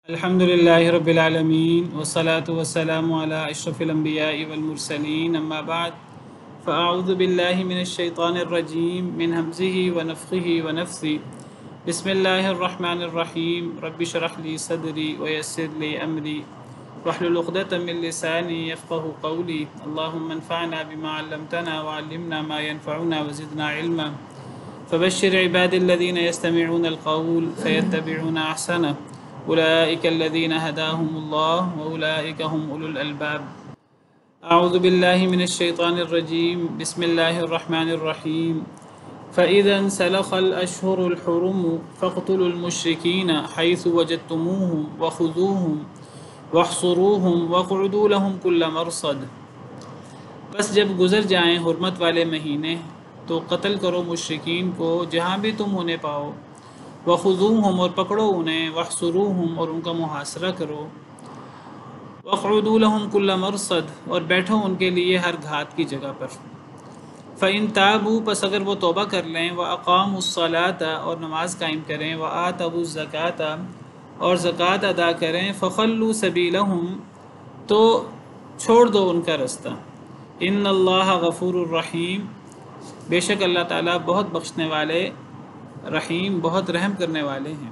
الحمدللہ رب العالمین والصلاة والسلام علی اشرف الانبیاء والمرسلین اما بعد فاعوذ باللہ من الشیطان الرجیم من ہمزہ ونفخہ ونفثہ بسم اللہ الرحمن الرحیم رب اشرح لی صدری ویسر لی امری واحلل عقدۃ من لسانی یفقہوا قولی اللہم انفعنا بما علمتنا وعلمنا ما ينفعنا وزدنا علما فبشر عباد الذین یستمعون القول فیتبعون احسنہ اولئک الذین ہداہم اللہ واولئک هم اولو الالباب اعوذ باللہ من الشیطان الرجیم بسم اللہ الرحمن الرحیم فإذا انسلخ الأشهر الحرم فاقتلوا المشركين حيث وجدتموهم وخذوهم واحصروهم واقعدوا لهم كل مرصد۔ بس جب گزر جائیں حرمت والے مہینے تو قتل کرو مشرکین کو جہاں بھی تم انہیں پاؤ، وخذوهم اور پکڑو انہیں، واحصروهم اور ان کا محاصرہ کرو، واقعدوا لهم كل مرصد اور بیٹھو ان کے لیے ہر گھات کی جگہ پر۔ فإن تابوا پس اگر وہ توبہ کر لیں، وأقاموا الصلاة اور نماز قائم کریں، وآتوا الزکاة اور زکوٰۃ ادا کریں، فخلوا سبیلهم تو چھوڑ دو ان کا رستہ، ان اللہ غفور الرحیم بے شک اللہ تعالیٰ بہت بخشنے والے، رحیم بہت رحم کرنے والے ہیں۔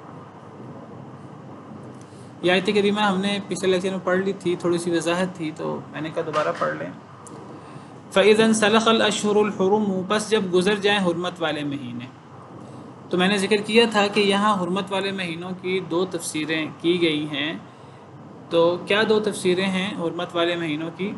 یہ آیت کریمہ ہم نے پچھلے لیکچر میں پڑھ لی تھی، تھوڑی سی وضاحت تھی تو میں نے کہا دوبارہ پڑھ لیں۔ فَإِذَا انسَلَخَ الْأَشْهُرُ الْحُرُمُ پس جب گزر جائیں حرمت والے مہینے، تو میں نے ذکر کیا تھا کہ یہاں حرمت والے مہینوں کی دو تفسیریں کی گئی ہیں۔ تو کیا دو تفسیریں ہیں حرمت والے مہینوں کی؟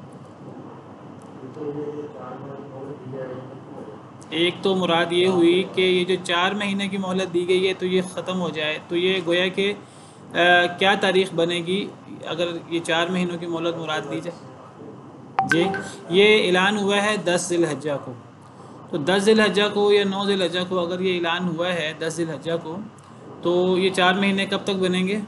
ایک تو مراد یہ ہوئی کہ یہ جو 4 مہینے کی مہلت دی گئی ہے تو یہ ختم ہو جائے، تو یہ گویا کہ کیا تاریخ بنے گی اگر یہ 4 مہینوں کی مہلت مراد دی جائے؟ جی یہ اعلان ہوا ہے 10 ذی الحجہ کو، تو 10 ذی الحجہ کو یا 9 ذی الحجہ کو اگر یہ اعلان ہوا ہے 10 ذی الحجہ کو، تو یہ 4 مہینے کب تک بنیں گے؟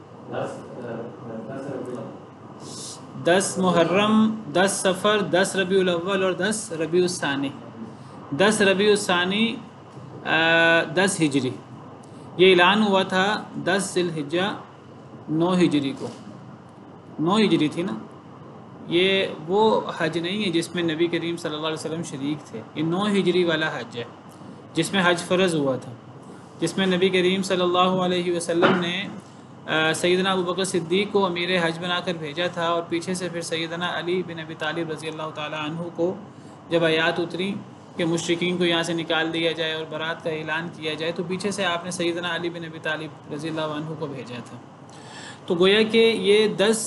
10 محرم، 10 صفر، 10 ربیع الاول اور 10 ربیع الثانی۔ 10 ربیع الثانی 10 ہجری، یہ اعلان ہوا تھا 10 ذی الحجہ 9 ہجری کو، 9 ہجری تھی نا۔ یہ وہ حج نہیں ہے جس میں نبی کریم صلی اللہ علیہ وسلم شریک تھے، یہ 9 ہجری والا حج ہے جس میں حج فرض ہوا تھا، جس میں نبی کریم صلی اللہ علیہ وسلم نے سیدنا ابوبکر صدیق کو امیر حج بنا کر بھیجا تھا، اور پیچھے سے پھر سیدنا علی بن ابی طالب رضی اللہ تعالی عنہ کو جب آیات اتری کہ مشرکین کو یہاں سے نکال دیا جائے اور برات کا اعلان کیا جائے، تو پیچھے سے آپ نے سیدنا علی بن ابی طالب رضی اللہ عنہ کو بھیجا تھا۔ تو گویا کہ یہ 10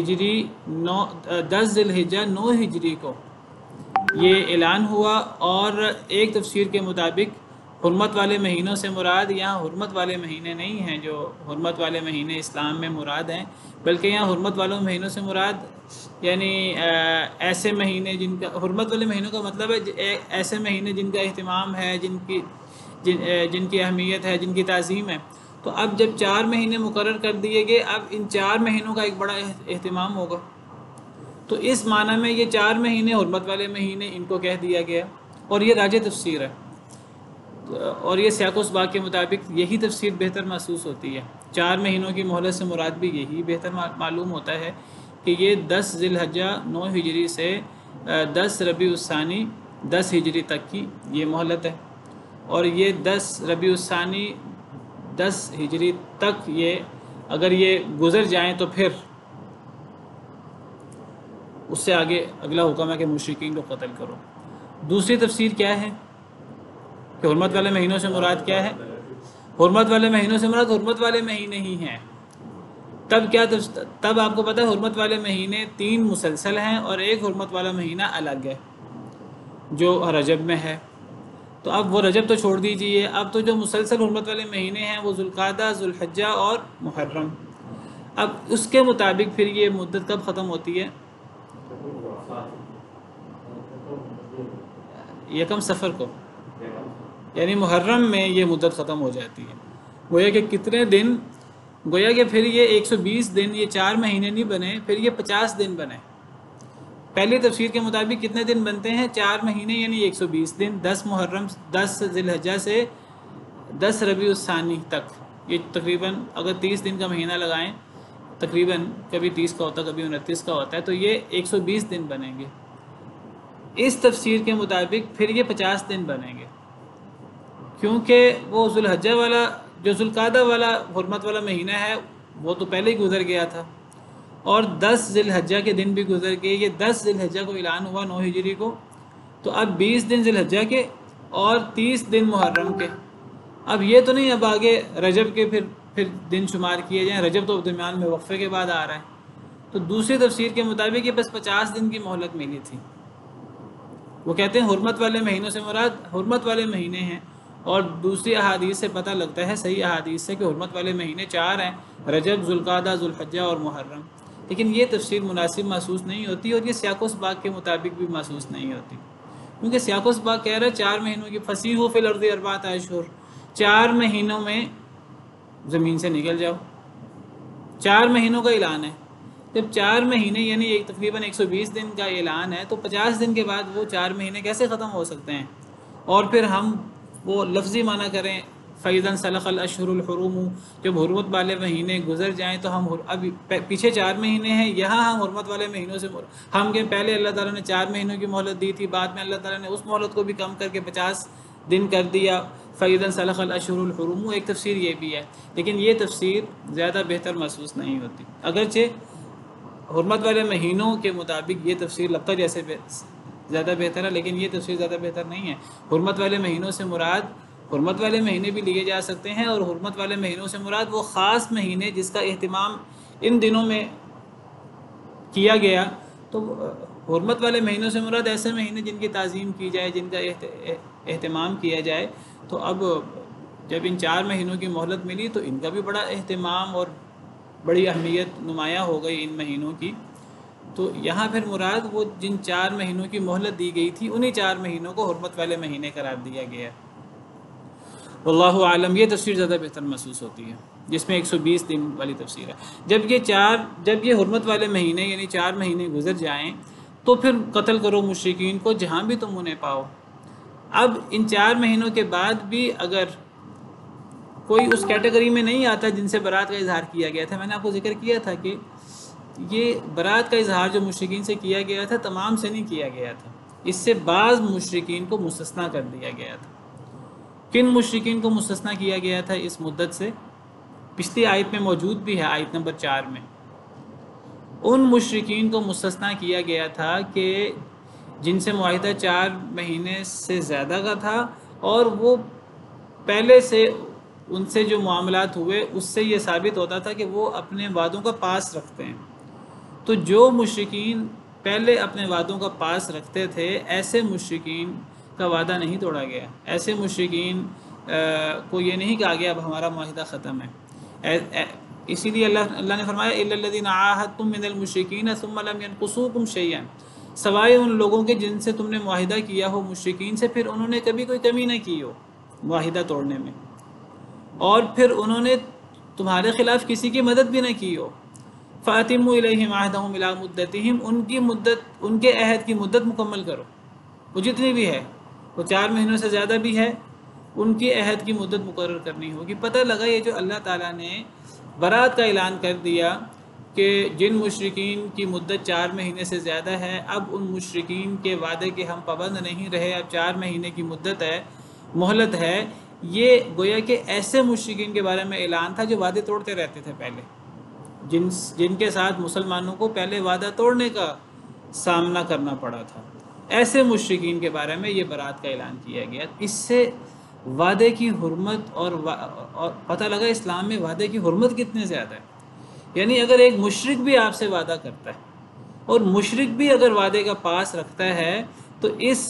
ذی الحجہ 9 ہجری کو یہ اعلان ہوا، اور ایک تفسیر کے مطابق حرمت والے مہینوں سے مراد یہاں حرمت والے مہینے نہیں ہیں جو حرمت والے مہینے اسلام میں مراد ہیں، بلکہ یہاں حرمت والوں مہینوں سے مراد یعنی ایسے مہینے جن کا حرمت والے مہینوں کا مطلب ہے ایسے مہینے جن کا اہتمام ہے، جن کی اہمیت ہے، جن کی تعظیم ہے۔ تو اب جب 4 مہینے مقرر کر دیے گئے، اب ان 4 مہینوں کا ایک بڑا اہتمام ہوگا، تو اس معنی میں یہ 4 مہینے حرمت والے مہینے ان کو کہہ دیا گیا، اور یہ راجح تفسیر ہے، اور یہ سیاق و سباق کے مطابق یہی تفسیر بہتر محسوس ہوتی ہے۔ 4 مہینوں کی مہلت سے مراد بھی یہی بہتر معلوم ہوتا ہے کہ یہ 10 ذی الحجہ 9 ہجری سے 10 ربیع الثانی 10 ہجری تک کی یہ مہلت ہے، اور یہ 10 ربیع الثانی 10 ہجری تک یہ اگر یہ گزر جائیں تو پھر اس سے آگے اگلا حکم ہے کہ مشرکین کو قتل کرو۔ دوسری تفسیر کیا ہے کہ حرمت والے مہینوں سے مراد کیا ہے؟ حرمت والے مہینوں سے مراد حرمت والے مہینے ہی ہیں۔ تب آپ کو پتہ ہے حرمت والے مہینے 3 مسلسل ہیں، اور ایک حرمت والا مہینہ الگ ہے جو رجب میں ہے۔ تو اب وہ رجب تو چھوڑ دیجئے، اب تو جو مسلسل حرمت والے مہینے ہیں وہ ذوالقعدہ، ذوالحجہ اور محرم۔ اب اس کے مطابق پھر یہ مدت کب ختم ہوتی ہے؟ یکم صفر کو، یعنی محرم میں یہ مدت ختم ہو جاتی ہے۔ گویا کہ کتنے دن، گویا کہ پھر یہ 120 دن، یہ 4 مہینے نہیں بنے، پھر یہ 50 دن بنے۔ پہلی تفسیر کے مطابق کتنے دن بنتے ہیں؟ 4 مہینے یعنی 120 دن، 10 محرم 10 ذی الحجہ سے 10 ربیع الثانی تک یہ تقریباً اگر 30 دن کا مہینہ لگائیں، تقریباً کبھی 30 کا ہوتا ہے کبھی 29 کا ہوتا ہے، تو یہ 120 دن بنیں گے۔ اس تفسیر کے مطابق پھر یہ 50 دن بنیں گے، کیونکہ وہ ذوالحجہ والا جو ذوالقعدہ والا حرمت والا مہینہ ہے وہ تو پہلے ہی گزر گیا تھا، اور 10 ذی الحجہ کے دن بھی گزر گئے۔ یہ 10 ذی الحجہ کو اعلان ہوا 9 ہجری کو، تو اب 20 دن ذی الحجہ کے اور 30 دن محرم کے۔ اب یہ تو نہیں اب آگے رجب کے پھر دن شمار کیے جائیں، رجب تو درمیان میں وقفے کے بعد آ رہا ہے۔ تو دوسری تفسیر کے مطابق یہ بس 50 دن کی مہلت ملی تھی۔ وہ کہتے ہیں حرمت والے مہینوں سے مراد حرمت والے مہینے ہیں، اور دوسری احادیث سے پتہ لگتا ہے، صحیح احادیث سے، کہ حرمت والے مہینے 4 ہیں، رجب، ذوالقعدہ، ذوالحجہ اور محرم۔ لیکن یہ تفسیر مناسب محسوس نہیں ہوتی، اور یہ سیاق و سباق کے مطابق بھی محسوس نہیں ہوتی، کیونکہ سیاق و سباق کہہ رہا ہے 4 مہینوں کی فصیحوا فی الارض 4 اشہر، 4 مہینوں میں زمین سے نکل جاؤ، 4 مہینوں کا اعلان ہے۔ جب 4 مہینے یعنی ایک تقریباً 120 دن کا اعلان ہے، تو 50 دن کے بعد وہ 4 مہینے کیسے ختم ہو سکتے ہیں؟ اور پھر ہم وہ لفظی معنی کریں فَإِذَا انْسَلَخَ الْأَشْهُرُ الْحُرُمُ، جب حرمت والے مہینے گزر جائیں تو ہم اب پیچھے 4 مہینے ہیں، یہاں ہم حرمت والے مہینوں سے ہم کہ پہلے اللہ تعالیٰ نے 4 مہینوں کی مہلت دی تھی، بعد میں اللہ تعالیٰ نے اس مہلت کو بھی کم کر کے 50 دن کر دیا۔ فَإِذَا انْسَلَخَ الْأَشْهُرُ الْحُرُمُ ایک تفسیر یہ بھی ہے، لیکن یہ تفسیر زیادہ بہتر محسوس نہیں ہوتی، اگرچہ حرمت والے مہینوں کے مطابق یہ تفسیر لگتا جیسے زیادہ بہتر ہے، لیکن یہ تفسیر زیادہ بہتر نہیں ہے۔ حرمت والے مہینوں سے مراد حرمت والے مہینے بھی لیے جا سکتے ہیں، اور حرمت والے مہینوں سے مراد وہ خاص مہینے جس کا اہتمام ان دنوں میں کیا گیا۔ تو حرمت والے مہینوں سے مراد ایسے مہینے جن کی تعظیم کی جائے، جن کا اہتمام کیا جائے۔ تو اب جب ان 4 مہینوں کی مہلت ملی تو ان کا بھی بڑا اہتمام اور بڑی اہمیت نمایاں ہو گئی ان مہینوں کی۔ تو یہاں پھر مراد وہ جن 4 مہینوں کی مہلت دی گئی تھی، انہی 4 مہینوں کو حرمت والے مہینے قرار دیا گیا۔ واللہ عالم، یہ تفسیر زیادہ بہتر محسوس ہوتی ہے، جس میں 120 دن والی تفسیر ہے۔ جب یہ حرمت والے مہینے یعنی 4 مہینے گزر جائیں تو پھر قتل کرو مشرکین کو جہاں بھی تم انہیں پاؤ۔ اب ان 4 مہینوں کے بعد بھی اگر کوئی اس کیٹیگری میں نہیں آتا جن سے برات کا اظہار کیا گیا تھا، میں نے آپ کو ذکر کیا تھا کہ یہ برات کا اظہار جو مشرکین سے کیا گیا تھا تمام سے نہیں کیا گیا تھا، اس سے بعض مشرکین کو مستثنیٰ کر دیا گیا تھا۔ کن مشرکین کو مستثنیٰ کیا گیا تھا اس مدت سے؟ پچھلی آیت میں موجود بھی ہے، آیت نمبر 4 میں۔ ان مشرکین کو مستثنیٰ کیا گیا تھا کہ جن سے معاہدہ 4 مہینے سے زیادہ کا تھا، اور وہ پہلے سے ان سے جو معاملات ہوئے اس سے یہ ثابت ہوتا تھا کہ وہ اپنے وعدوں کا پاس رکھتے ہیں۔ تو جو مشرکین پہلے اپنے وعدوں کا پاس رکھتے تھے، ایسے مشرکین کا وعدہ نہیں توڑا گیا، ایسے مشرکین کو یہ نہیں کہا گیا اب ہمارا معاہدہ ختم ہے۔ اسی لیے اللہ نے فرمایا اِلَّا الَّذِينَ عَاهَدتُّم مِّنَ الْمُشْرِكِينَ ثُمَّ لَمْ يَنقُصُوكُمْ شَيْئًا، سوائے ان لوگوں کے جن سے تم نے معاہدہ کیا ہو مشرکین سے، پھر انہوں نے کبھی کوئی کمی نہ کی ہو معاہدہ توڑنے میں، اور پھر انہوں نے تمہارے خلاف کسی کی مدد بھی نہ کی ہو۔ فَأَتِمُّوا إِلَيْهِمْ عَهْدَهُمْ إِلَىٰ مُدَّتِهِمْ ان کے عہد کی مدت مکمل کرو، وہ جتنی بھی ہے، وہ 4 مہینوں سے زیادہ بھی ہے، ان کی عہد کی مدت مقرر کرنی ہوگی۔ پتہ لگا یہ جو اللہ تعالیٰ نے برات کا اعلان کر دیا کہ جن مشرکین کی مدت 4 مہینے سے زیادہ ہے، اب ان مشرکین کے وعدے کے ہم پابند نہیں رہے، اب 4 مہینے کی مدت ہے، مہلت ہے، یہ گویا کہ ایسے مشرکین کے بارے میں اعلان تھا جو وعدے توڑتے رہتے تھے پہلے، جن کے ساتھ مسلمانوں کو پہلے وعدہ توڑنے کا سامنا کرنا پڑا تھا۔ ایسے مشرکین کے بارے میں یہ برات کا اعلان کیا گیا۔ اس سے وعدے کی حرمت اور پتہ لگا اسلام میں وعدے کی حرمت کتنے زیادہ ہے۔ یعنی اگر ایک مشرک بھی آپ سے وعدہ کرتا ہے، اور مشرک بھی اگر وعدے کا پاس رکھتا ہے، تو اس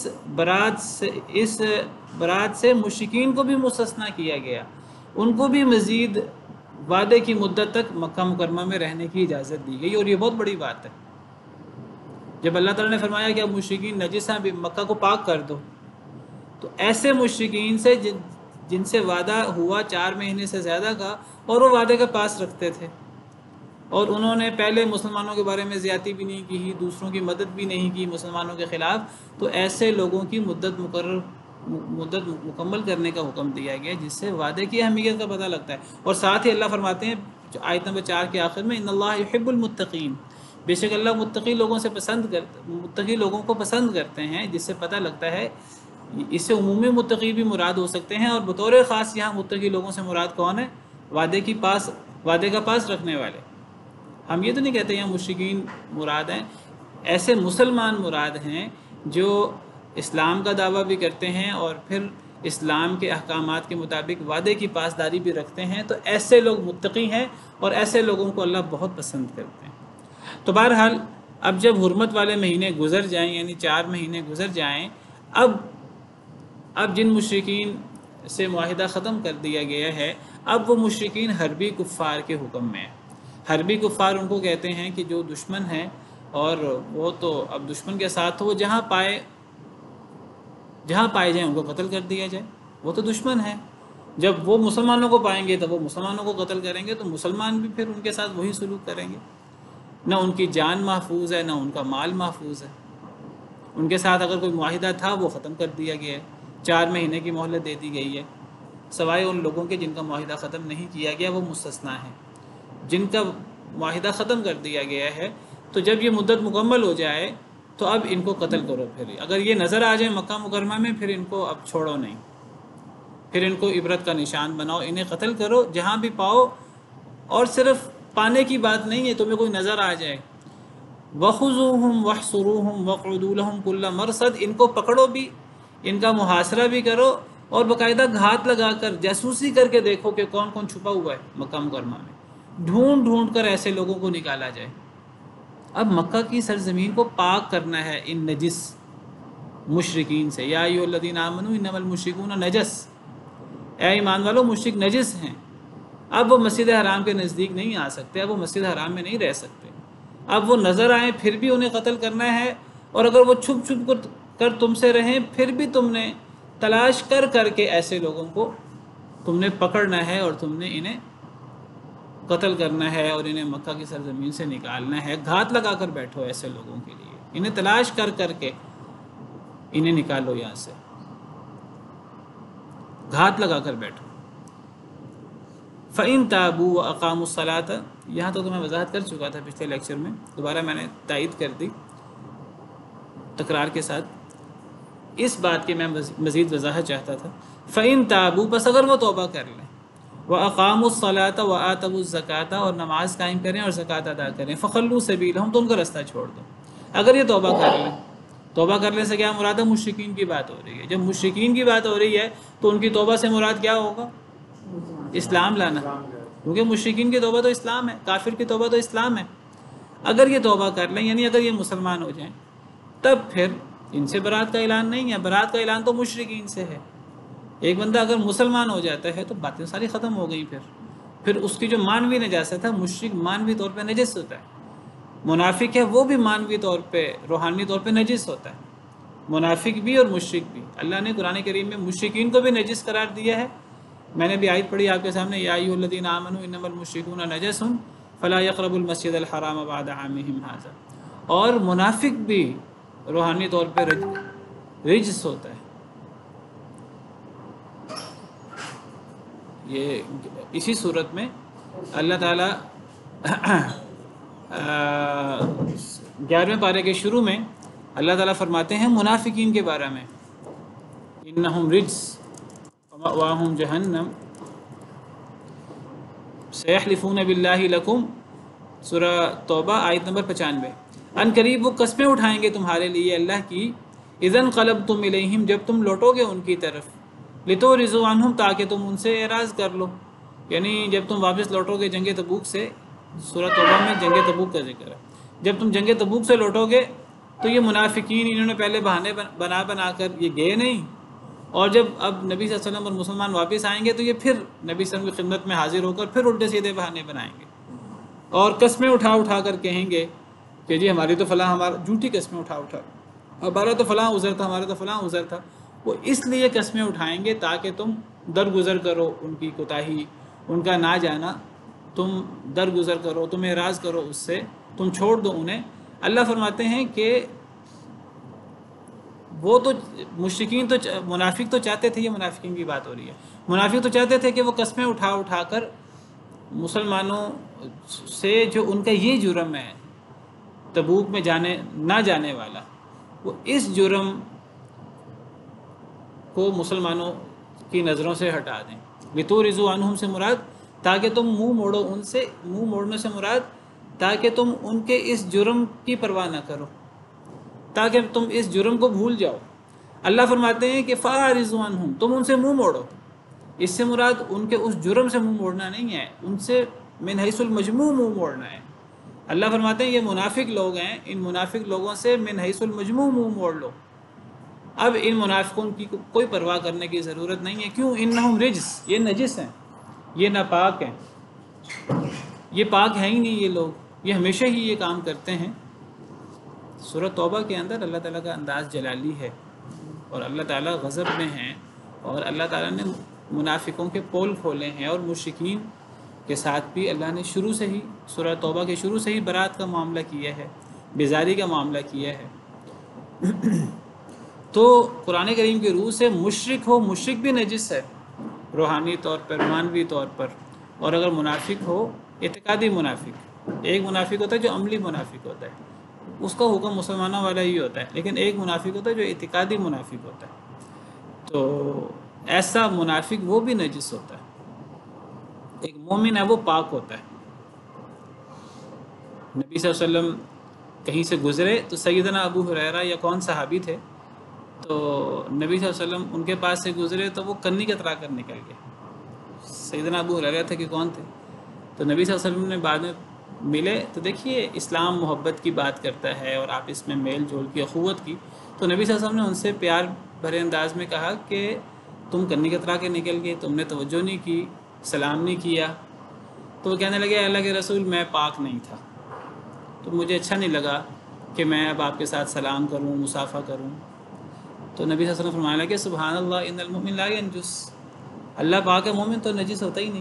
برات سے مشرکین کو بھی مستثنیٰ کیا گیا، ان کو بھی مزید وعدے کی مدت تک مکہ مکرمہ میں رہنے کی اجازت دی گئی، اور یہ بہت بڑی بات ہے۔ جب اللہ تعالیٰ نے فرمایا کہ اب مشرکین نجس ہیں، مکہ کو پاک کر دو، تو ایسے مشرکین سے جن سے وعدہ ہوا 4 مہینے سے زیادہ کا، اور وہ وعدے کا پاس رکھتے تھے، اور انہوں نے پہلے مسلمانوں کے بارے میں زیادتی بھی نہیں کی، دوسروں کی مدد بھی نہیں کی مسلمانوں کے خلاف، تو ایسے لوگوں کی مدت مقرر مدت مکمل کرنے کا حکم دیا گیا، جس سے وعدے کی اہمیت کا پتہ لگتا ہے۔ اور ساتھ ہی اللہ فرماتے ہیں آیت نمبر 4 کے آخر میں، ان اللہ یحب المتقین، بے شک اللہ متقی لوگوں سے متقی لوگوں کو پسند کرتے ہیں، جس سے پتہ لگتا ہے اس سے عمومی متقی بھی مراد ہو سکتے ہیں، اور بطور خاص یہاں متقی لوگوں سے مراد کون ہے؟ وعدے کا پاس رکھنے والے۔ ہم یہ تو نہیں کہتے یہاں مشرکین مراد ہیں، ایسے مسلمان مراد ہیں جو اسلام کا دعویٰ بھی کرتے ہیں اور پھر اسلام کے احکامات کے مطابق وعدے کی پاسداری بھی رکھتے ہیں، تو ایسے لوگ متقی ہیں اور ایسے لوگوں کو اللہ بہت پسند کرتے ہیں۔ تو بہرحال اب جب حرمت والے مہینے گزر جائیں، یعنی 4 مہینے گزر جائیں، اب جن مشرکین سے معاہدہ ختم کر دیا گیا ہے، اب وہ مشرکین حربی کفار کے حکم میں ہیں۔ حربی کفار ان کو کہتے ہیں کہ جو دشمن ہیں، اور وہ تو اب دشمن کے ساتھ وہ جہاں پائے جائیں ان کو قتل کر دیا جائے، وہ تو دشمن ہیں۔ جب وہ مسلمانوں کو پائیں گے تو وہ مسلمانوں کو قتل کریں گے، تو مسلمان بھی پھر ان کے ساتھ وہی سلوک کریں گے۔ نہ ان کی جان محفوظ ہے، نہ ان کا مال محفوظ ہے۔ ان کے ساتھ اگر کوئی معاہدہ تھا وہ ختم کر دیا گیا ہے، 4 مہینے کی مہلت دے دی گئی ہے، سوائے ان لوگوں کے جن کا معاہدہ ختم نہیں کیا گیا، وہ مستثنیٰ ہیں۔ جن کا معاہدہ ختم کر دیا گیا ہے، تو جب یہ مدت مکمل ہو جائے تو اب ان کو قتل کرو۔ پھر اگر یہ نظر آ جائے مکہ مکرمہ میں، پھر ان کو اب چھوڑو نہیں، پھر ان کو عبرت کا نشان بناؤ، انہیں قتل کرو جہاں بھی پاؤ۔ اور صرف پانے کی بات نہیں ہے، تمہیں کوئی نظر آ جائے، وَخُذُوهُمْ وَاحْصُرُوهُمْ وَاقْعُدُوا لَهُمْ كُلَّ مَرْصَدٍ، ان کو پکڑو بھی، ان کا محاصرہ بھی کرو، اور باقاعدہ گھات لگا کر جاسوسی کر کے دیکھو کہ کون کون چھپا ہوا ہے مکہ مکرمہ میں، ڈھونڈ کر ایسے لوگوں کو نکالا جائے۔ اب مکہ کی سرزمین کو پاک کرنا ہے ان نجس مشرکین سے۔ یا ایھا الذین آمنوا انما المشرکون نجس، اے ایمان والو مشرک نجس ہیں۔ اب وہ مسجد حرام کے نزدیک نہیں آ سکتے، اب وہ مسجد حرام میں نہیں رہ سکتے، اب وہ نظر آئیں پھر بھی انہیں قتل کرنا ہے، اور اگر وہ چھپ کر تم سے رہیں پھر بھی تم نے تلاش کر کے ایسے لوگوں کو تم نے پکڑنا ہے، اور تم نے انہیں قتل کرنا ہے، اور انہیں مکہ کی سرزمین سے نکالنا ہے۔ گھات لگا کر بیٹھو ایسے لوگوں کے لیے، انہیں تلاش کر کے انہیں نکالو یہاں سے، گھات لگا کر بیٹھو۔ فَإِن تَابُوا وَأَقَامُوا الصَّلَاةَ، یہاں تو میں وضاحت کر چکا تھا پچھلے لیکچر میں، دوبارہ میں نے تائید کر دی تکرار کے ساتھ، اس بات کی میں مزید وضاحت چاہتا تھا۔ فَإِن تَابُوا، بس اگر وہ توبہ کر لیں، وَأَقَامُوا الصَّلَاةَ وَآتَوُا الزَّكَاةَ، اور نماز قائم کریں اور زکوٰۃ ادا کریں، فَخَلُّوا سَبِيلَهُمْ، تو ان کا رستہ چھوڑ دو۔ اگر یہ توبہ کر لیں، توبہ کرنے سے کیا مراد ہے؟ مشرکین کی بات ہو رہی ہے۔ جب مشرکین کی بات ہو رہی ہے تو ان کی توبہ سے مراد کیا ہوگا؟ اسلام لانا، کیونکہ مشرکین کی توبہ تو اسلام ہے، کافر کی توبہ تو اسلام ہے۔ اگر یہ توبہ کر لیں، یعنی اگر یہ مسلمان ہو جائیں، تب پھر ان سے برات کا اعلان نہیں ہے، برات کا اعلان تو مشرکین سے ہے۔ ایک بندہ اگر مسلمان ہو جاتا ہے تو باتیں ساری ختم ہو گئی، پھر اس کی جو مانوی نجاست ہے، مشرک مانوی طور پہ نجس ہوتا ہے، منافق ہے وہ بھی مانوی طور پہ، روحانی طور پہ نجس ہوتا ہے، منافق بھی اور مشرک بھی۔ اللہ نے قرآن کریم میں مشرکین کو بھی نجس قرار دیا ہے، میں نے بھی آیت پڑھی آپ کے سامنے، یا ایھا الذین آمنوا انما المشرکون نجس فلا یقربوا المسجد الحرام بعد عامهم ھذا، اور منافق بھی روحانی طور پہ رجس ہوتا ہے۔ یہ اسی صورت میں اللہ تعالیٰ 11ویں پارے کے شروع میں اللہ تعالیٰ فرماتے ہیں منافقین کے بارے میں، انہم رجس ومأواہم جہنم سیحلفون باللہ لکم، سورہ توبہ آیت نمبر 95۔ ان قریب وہ قسمیں اٹھائیں گے تمہارے لیے اللہ کی، اذا انقلبتم الیہم، جب تم لوٹو گے ان کی طرف، لتعرضوا عنہم، تاکہ تم ان سے اعراض کر لو، یعنی جب تم واپس لوٹو گے جنگ تبوک سے، سورہ توبہ میں جنگ تبوک کا ذکر ہے، جب تم جنگ تبوک سے لوٹو گے تو یہ منافقین انہوں نے پہلے بہانے بنا کر یہ گئے نہیں، اور جب اب نبی صلی اللہ علیہ وسلم اور مسلمان واپس آئیں گے تو یہ پھر نبی صلی اللہ علیہ وسلم کی خدمت میں حاضر ہو کر پھر الٹے سیدھے بہانے بنائیں گے، اور قسمیں اٹھا کر کہیں گے کہ جی ہماری تو فلاں، ہمارا جھوٹی قسمیں اٹھا ہمارا تو فلاں عذر تھا، ہمارا تو فلاں عذر تھا۔ وہ اس لیے قسمیں اٹھائیں گے تاکہ تم درگزر کرو ان کی کوتاہی، ان کا نہ جانا، تم درگزر کرو، تم اعراض کرو اس سے، تم چھوڑ دو انہیں۔ اللہ فرماتے ہیں کہ وہ تو مشرکین تو منافق تو چاہتے تھے، یہ منافقین کی بات ہو رہی ہے، منافق تو چاہتے تھے کہ وہ قسمیں اٹھا اٹھا کر مسلمانوں سے جو ان کا یہ جرم ہے تبوک میں نہ جانے والا، وہ اس جرم کو مسلمانوں کی نظروں سے ہٹا دیں۔ لِتُعْرِضُوا عَنْهُمْ سے مراد تاکہ تم منہ موڑو ان سے، منہ موڑنے سے مراد تاکہ تم ان کے اس جرم کی پرواہ نہ کرو، تاکہ تم اس جرم کو بھول جاؤ۔ اللہ فرماتے ہیں کہ فَأَعْرِضُوا عَنْهُمْ، تم ان سے منہ موڑو۔ اس سے مراد ان کے اس جرم سے منہ موڑنا نہیں ہے، ان سے من حیث المجموع منہ موڑنا ہے۔ اللہ فرماتے ہیں یہ منافق لوگ ہیں، ان منافق لوگوں سے من حیث المجموع منہ موڑ لو۔ اب ان منافقوں کی کوئی پرواہ کرنے کی ضرورت نہیں ہے، کیوں؟ انہم رجس، یہ نجس ہیں، یہ ناپاک ہیں، یہ پاک ہیں ہی نہیں یہ لوگ، یہ ہمیشہ ہی یہ کام کرتے ہیں۔ سورۃ توبہ کے اندر اللہ تعالیٰ کا انداز جلالی ہے، اور اللہ تعالیٰ غضب میں ہیں، اور اللہ تعالیٰ نے منافقوں کے پول کھولے ہیں، اور مشرکین کے ساتھ بھی اللہ نے شروع سے ہی سورۃ توبہ کے شروع سے ہی برات کا معاملہ کیا ہے، بیزاری کا معاملہ کیا ہے۔ تو قرآن کریم کی روح سے مشرک ہو، مشرک بھی نجس ہے روحانی طور پر، معنوی طور پر، اور اگر منافق ہو اعتقادی منافق، ایک منافق ہوتا ہے جو عملی منافق ہوتا ہے، اس کا حکم مسلمانوں والا ہی ہوتا ہے، لیکن ایک منافق ہوتا ہے جو اعتقادی منافق ہوتا ہے، تو ایسا منافق وہ بھی نجس ہوتا ہے۔ ایک مومن ہے وہ پاک ہوتا ہے۔ نبی صلی اللہ علیہ وسلم کہیں سے گزرے تو سیدنا ابو ہریرہ یا کون صحابی تھے، تو نبی صلی اللہ علیہ وسلم ان کے پاس سے گزرے تو وہ کنی کترا کر نکل گئے۔ سیدنا ابو ہریرہ تھے کہ کون تھے، تو نبی صلی اللہ علیہ وسلم نے بعد میں ملے تو دیکھیے اسلام محبت کی بات کرتا ہے اور آپس میں میل جول کی، اخوت کی، تو نبی صلی اللہ علیہ وسلم نے ان سے پیار بھرے انداز میں کہا کہ تم کنی کترا کے نکل گئے، تم نے توجہ نہیں کی، سلام نہیں کیا۔ تو وہ کہنے لگے اللہ کے رسول میں پاک نہیں تھا، تو مجھے اچھا نہیں لگا کہ میں اب آپ کے ساتھ سلام کروں، مصافحہ کروں۔ تو نبی صلی اللہ علیہ وسلم فرمایا کہ سبحان اللہ ان المؤمن لا ینجس، اللہ پاک ہے، مومن تو نجس ہوتا ہی نہیں۔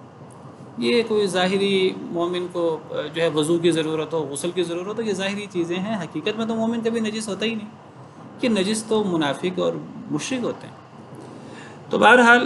یہ کوئی ظاہری مومن کو جو ہے وضو کی ضرورت ہو، غسل کی ضرورت ہو، یہ ظاہری چیزیں ہیں، حقیقت میں تو مومن کبھی نجس ہوتا ہی نہیں، کہ نجس تو منافق اور مشرک ہوتے ہیں۔ تو بہرحال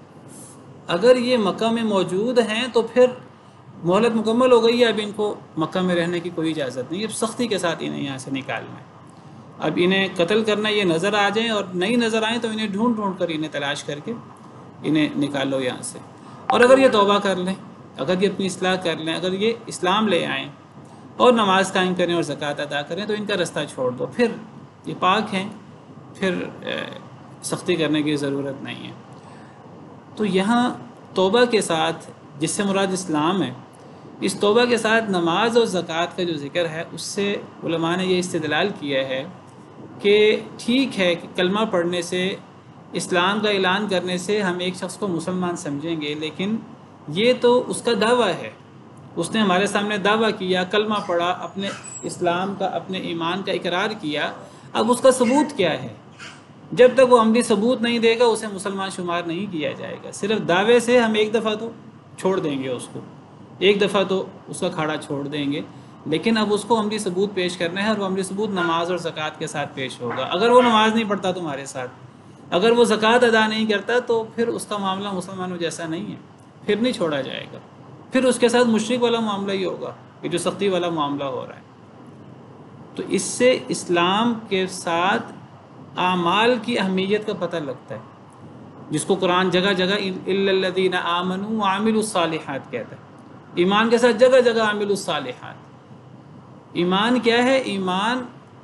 اگر یہ مکہ میں موجود ہیں تو پھر مہلت مکمل ہو گئی ہے، اب ان کو مکہ میں رہنے کی کوئی اجازت نہیں، اب سختی کے ساتھ انہیں یہاں سے نکالنا ہے۔ اب انہیں قتل کرنا، یہ نظر آ جائیں اور نہیں نظر آئیں تو انہیں ڈھونڈ ڈھونڈ کر انہیں تلاش کر کے انہیں نکالو یہاں سے۔ اور اگر یہ توبہ کر لیں، اگر یہ اپنی اصلاح کر لیں، اگر یہ اسلام لے آئیں اور نماز قائم کریں اور زکوٰۃ ادا کریں تو ان کا رستہ چھوڑ دو، پھر یہ پاک ہیں، پھر سختی کرنے کی ضرورت نہیں ہے۔ تو یہاں توبہ کے ساتھ جس سے مراد اسلام ہے، اس توبہ کے ساتھ نماز اور زکوٰۃ کا جو ذکر ہے، اس سے علماء نے یہ استدلال کیا ہے کہ ٹھیک ہے کہ کلمہ پڑھنے سے، اسلام کا اعلان کرنے سے ہم ایک شخص کو مسلمان سمجھیں گے، لیکن یہ تو اس کا دعویٰ ہے، اس نے ہمارے سامنے دعویٰ کیا، کلمہ پڑھا، اپنے اسلام کا، اپنے ایمان کا اقرار کیا، اب اس کا ثبوت کیا ہے؟ جب تک وہ عملی ثبوت نہیں دے گا اسے مسلمان شمار نہیں کیا جائے گا۔ صرف دعوے سے ہم ایک دفعہ تو چھوڑ دیں گے، اس کو ایک دفعہ تو اس کا کھاڑا چھوڑ دیں گے، لیکن اب اس کو عملی ثبوت پیش کرنا ہے، اور وہ عملی ثبوت نماز اور زکوٰۃ کے ساتھ پیش ہوگا۔ اگر وہ نماز نہیں پڑھتا تمہارے ساتھ، اگر وہ زکوٰۃ ادا نہیں کرتا، تو پھر اس کا معاملہ مسلمانوں جیسا نہیں ہے، پھر نہیں چھوڑا جائے گا، پھر اس کے ساتھ مشرک والا معاملہ ہی ہوگا کہ جو سختی والا معاملہ ہو رہا ہے۔ تو اس سے اسلام کے ساتھ اعمال کی اہمیت کا پتہ لگتا ہے، جس کو قرآن جگہ جگہ الا الذین آمنوا وعملوا الصالحات کہتا ہے۔ ایمان کے ساتھ جگہ جگہ عامل الصالحات۔ ایمان کیا ہے؟ ایمان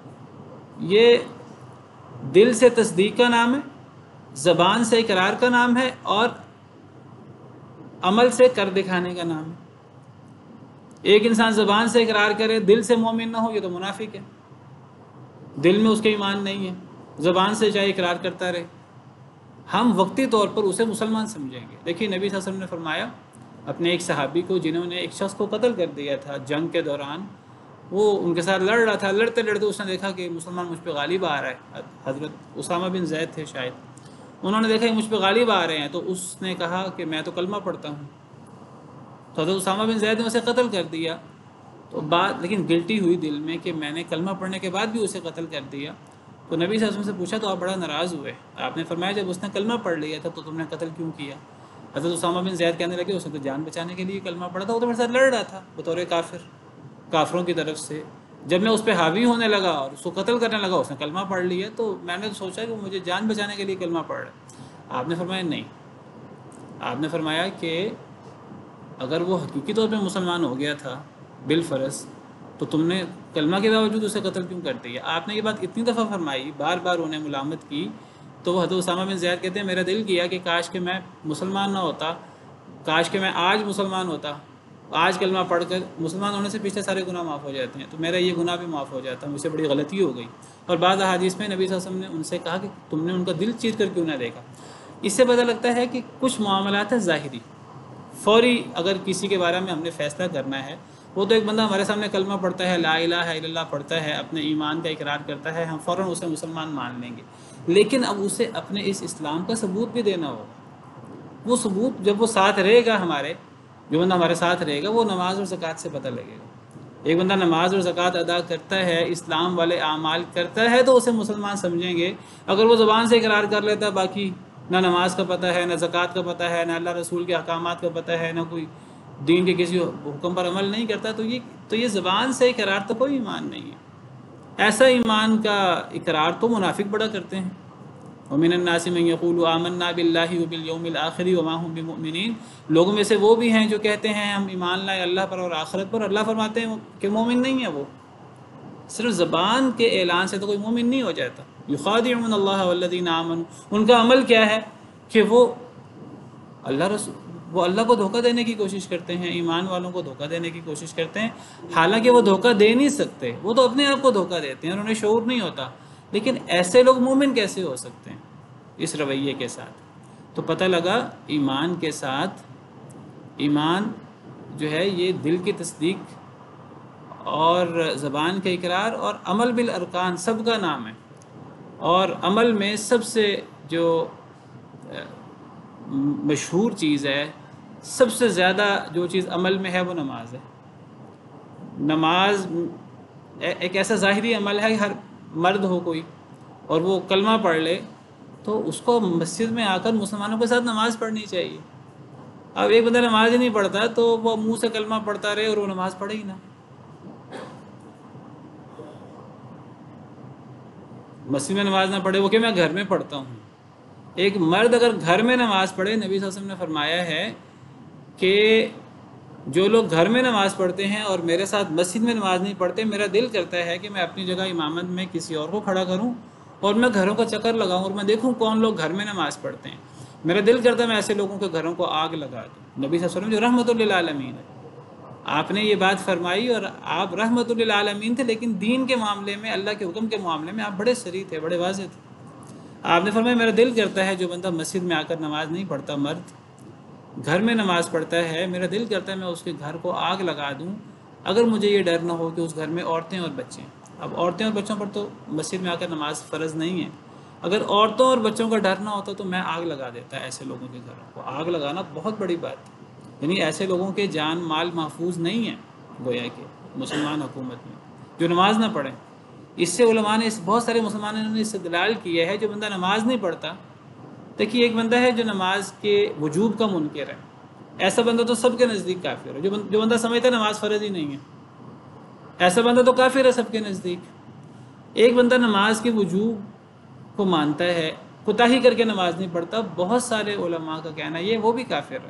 یہ دل سے تصدیق کا نام ہے، زبان سے اقرار کا نام ہے، اور عمل سے کر دکھانے کا نام ہے۔ ایک انسان زبان سے اقرار کرے، دل سے مومن نہ ہو، یہ تو منافق ہے، دل میں اس کے ایمان نہیں ہے، زبان سے چاہے اقرار کرتا رہے، ہم وقتی طور پر اسے مسلمان سمجھیں گے۔ دیکھیے نبی صلی اللہ علیہ وسلم نے فرمایا اپنے ایک صحابی کو، جنہوں نے ایک شخص کو قتل کر دیا تھا جنگ کے دوران، وہ ان کے ساتھ لڑ رہا تھا، لڑتے لڑتے اس نے دیکھا کہ مسلمان مجھ پہ غالب آ رہا ہے، حضرت اسامہ بن زید تھے شاید، انہوں نے دیکھا کہ مجھ پہ غالب آ رہے ہیں، تو اس نے کہا کہ میں تو کلمہ پڑھتا ہوں، تو حضرت اسامہ بن زید نے اسے قتل کر دیا۔ تو بات لیکن گلٹی ہوئی دل میں کہ میں نے کلمہ پڑھنے کے بعد بھی اسے قتل کر دیا، تو نبی صلی اللہ علیہ وسلم سے پوچھا تو آپ بڑا ناراض ہوئے. آپ نے فرمایا جب اس نے کلمہ پڑھ لیا تھا تو تم نے قتل کیوں کیا؟ حضرت اسامہ بن زید کہنے لگے اس نے تو جان بچانے کے لیے کلمہ پڑھا تھا، وہ تو میرے ساتھ لڑ رہا تھا بطور کافر، کافروں کی طرف سے. جب میں اس پہ حاوی ہونے لگا اور اس کو قتل کرنے لگا اس نے کلمہ پڑھ لیا، تو میں نے سوچا کہ وہ مجھے جان بچانے کے لیے کلمہ پڑھ رہا ہے. آپ نے فرمایا نہیں. آپ نے فرمایا کہ اگر وہ حقیقی طور پہ مسلمان ہو گیا تھا بالفرض تو تم نے کلمہ کے باوجود اسے قتل کیوں کر دیا؟ آپ نے یہ بات اتنی دفعہ فرمائی، بار بار انہیں ملامت کی. تو وہ حضرت اسامہ بن زید کہتے ہیں میرا دل کیا کہ کاش کہ میں مسلمان نہ ہوتا، کاش کہ میں آج مسلمان ہوتا، آج کلمہ پڑھ کر مسلمان ہونے سے پچھلے سارے گناہ معاف ہو جاتے ہیں، تو میرا یہ گناہ بھی معاف ہو جاتا، مجھ سے بڑی غلطی ہو گئی. اور بعض احادیث میں نبی صلی اللہ علیہ وسلم نے ان سے کہا کہ تم نے ان کا دل چیر کر کیوں نہ دیکھا. اس سے پتہ لگتا ہے کہ کچھ معاملات ہیں ظاہری، فوری اگر کسی کے بارے میں ہم نے فیصلہ کرنا ہے، وہ تو ایک بندہ ہمارے سامنے کلمہ پڑھتا ہے، لا الہ الا اللہ پڑھتا ہے، اپنے ایمان کا اقرار کرتا ہے، ہم فوراً اسے مسلمان مان لیں گے. لیکن اب اسے اپنے اس اسلام کا ثبوت بھی دینا ہوگا. وہ ثبوت جب وہ ساتھ رہے گا، ہمارے جو بندہ ہمارے ساتھ رہے گا وہ نماز اور زکوٰۃ سے پتہ لگے گا. ایک بندہ نماز اور زکوٰۃ ادا کرتا ہے، اسلام والے اعمال کرتا ہے تو اسے مسلمان سمجھیں گے. اگر وہ زبان سے اقرار کر لیتا ہے، باقی نہ نماز کا پتہ ہے، نہ زکوٰۃ کا پتہ ہے، نہ اللہ رسول کے احکامات کا پتہ ہے، نہ کوئی دین کے کسی حکم پر عمل نہیں کرتا، تو یہ زبان سے اقرار تو کوئی ایمان نہیں ہے. ایسا ایمان کا اقرار تو منافق بڑا کرتے ہیں. وَمِنَ النَّاسِ مَن يَقُولُ آمَنَّا بِاللَّهِ وَبِالْيَوْمِ الْآخِرِ وَمَا هُم بِمُؤْمِنِينَ. لوگوں میں سے وہ بھی ہیں جو کہتے ہیں ہم ایمان لائے اللہ پر اور آخرت پر. اللہ فرماتے ہیں کہ مومن نہیں ہے، وہ صرف زبان کے اعلان سے تو کوئی مومن نہیں ہو جاتا. يُخَادِعُونَ اللَّهَ وَالَّذِينَ آمَنُوا. ان کا عمل کیا ہے کہ وہ اللہ کو دھوکہ دینے کی کوشش کرتے ہیں، ایمان والوں کو دھوکہ دینے کی کوشش کرتے ہیں، حالانکہ وہ دھوکہ دے نہیں سکتے، وہ تو اپنے آپ کو دھوکہ دیتے ہیں اور انہیں شعور نہیں ہوتا. لیکن ایسے لوگ مومن کیسے ہو سکتے ہیں اس رویے کے ساتھ؟ تو پتہ لگا ایمان کے ساتھ، ایمان جو ہے یہ دل کی تصدیق اور زبان کا اقرار اور عمل بالارکان سب کا نام ہے. اور عمل میں سب سے جو مشہور چیز ہے، سب سے زیادہ جو چیز عمل میں ہے وہ نماز ہے. نماز ایک ایسا ظاہری عمل ہے کہ ہر مرد ہو کوئی اور وہ کلمہ پڑھ لے تو اس کو مسجد میں آ کر مسلمانوں کے ساتھ نماز پڑھنی چاہیے. اب ایک بندہ نماز ہی نہیں پڑھتا تو وہ منہ سے کلمہ پڑھتا رہے اور وہ نماز پڑھے ہی نہ. مسجد میں نماز نہ پڑھے، وہ کہ میں گھر میں پڑھتا ہوں. ایک مرد اگر گھر میں نماز پڑھے، نبی صلی اللہ علیہ وسلم نے فرمایا ہے کہ جو لوگ گھر میں نماز پڑھتے ہیں اور میرے ساتھ مسجد میں نماز نہیں پڑھتے، میرا دل کرتا ہے کہ میں اپنی جگہ امامت میں کسی اور کو کھڑا کروں اور میں گھروں کا چکر لگاؤں اور میں دیکھوں کون لوگ گھر میں نماز پڑھتے ہیں. میرا دل کرتا ہے میں ایسے لوگوں کے گھروں کو آگ لگا دوں. نبی صلی اللہ علیہ وسلم جو رحمت للعالمین ہے، آپ نے یہ بات فرمائی اور آپ رحمت للعالمین تھے، لیکن دین کے معاملے میں، اللہ کے حکم کے معاملے میں آپ بڑے صریح تھے، بڑے واضح تھے. آپ نے فرمایا میرا دل کرتا ہے جو بندہ مسجد میں آ کر نماز نہیں پڑھتا، مرد گھر میں نماز پڑھتا ہے، میرا دل کرتا ہے میں اس کے گھر کو آگ لگا دوں اگر مجھے یہ ڈر نہ ہو کہ اس گھر میں عورتیں اور بچے ہیں. اب عورتیں اور بچوں پر تو مسجد میں آ کر نماز فرض نہیں ہے. اگر عورتوں اور بچوں کا ڈر نہ ہوتا تو میں آگ لگا دیتا ایسے لوگوں کے گھروں کو. آگ لگانا بہت بڑی بات ہے، یعنی ایسے لوگوں کے جان مال محفوظ نہیں ہیں گویا کہ مسلمان حکومت میں جو نماز نہ پڑھیں. اس سے علماء نے بہت سارے مسلمانوں نے استدلال کیا ہے جو بندہ نماز نہیں پڑھتا. دیکھیے ایک بندہ ہے جو نماز کے وجوب کا منکر ہے، ایسا بندہ تو سب کے نزدیک کافر ہے. جو بندہ سمجھتا ہے نماز فرض ہی نہیں ہے، ایسا بندہ تو کافر ہے سب کے نزدیک. ایک بندہ نماز کے وجوب کو مانتا ہے، کوتاہی کر کے نماز نہیں پڑھتا، بہت سارے علماء کا کہنا ہے یہ وہ بھی کافر ہے.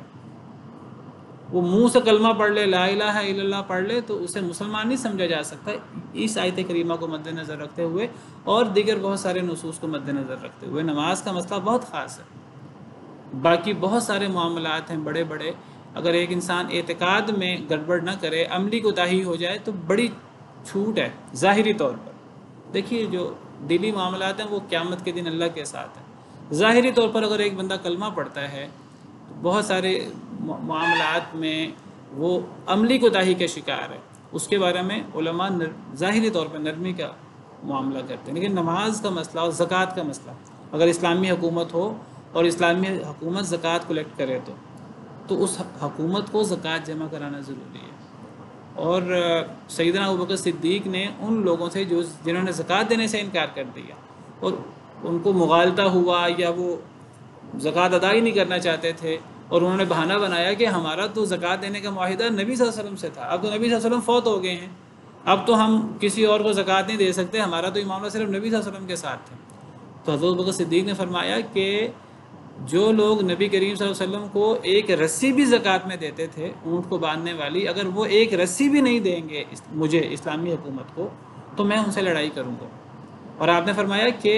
وہ منہ سے کلمہ پڑھ لے، لا الہ الا اللہ پڑھ لے، تو اسے مسلمان نہیں سمجھا جا سکتا اس آیت کریمہ کو مد نظر رکھتے ہوئے اور دیگر بہت سارے نصوص کو مد نظر رکھتے ہوئے. نماز کا مسئلہ بہت خاص ہے. باقی بہت سارے معاملات ہیں بڑے بڑے، اگر ایک انسان اعتقاد میں گڑبڑ نہ کرے، عملی کوتاہی ہو جائے تو بڑی چھوٹ ہے ظاہری طور پر. دیکھیے جو دلی معاملات ہیں وہ قیامت کے دن اللہ کے ساتھ ہیں. ظاہری طور پر اگر ایک بندہ کلمہ پڑھتا ہے تو بہت سارے معاملات میں وہ عملی کوتاہی کا شکار ہے. اس کے بارے میں علماء ظاہری طور پر نرمی کا معاملہ کرتے ہیں. لیکن نماز کا مسئلہ اور زکوٰۃ کا مسئلہ، اگر اسلامی حکومت ہو اور اسلامی حکومت زکوٰۃ کلیکٹ کرے تو اس حکومت کو زکوٰۃ جمع کرانا ضروری ہے. اور سیدنا ابوبکر صدیق نے ان لوگوں سے جنہوں نے زکوٰۃ دینے سے انکار کر دیا اور ان کو مغالطہ ہوا یا وہ زکوٰۃ ادا ہی نہیں کرنا چاہتے تھے، اور انہوں نے بہانہ بنایا کہ ہمارا تو زکوٰۃ دینے کا معاہدہ نبی صلی اللہ علیہ وسلم سے تھا، اب تو نبی صلی اللہ علیہ وسلم فوت ہو گئے ہیں، اب تو ہم کسی اور کو زکوٰۃ نہیں دے سکتے، ہمارا تو یہ معاملہ صرف نبی صلی اللہ علیہ وسلم کے ساتھ تھا۔ تو حضرت بکر صدیق نے فرمایا کہ جو لوگ نبی کریم صلی اللہ علیہ وسلم کو ایک رسی بھی زکوٰۃ میں دیتے تھے، اونٹ کو باندھنے والی، اگر وہ ایک رسی بھی نہیں دیں گے مجھے اسلامی حکومت کو، تو میں ان سے لڑائی کروں گا۔ اور آپ نے فرمایا کہ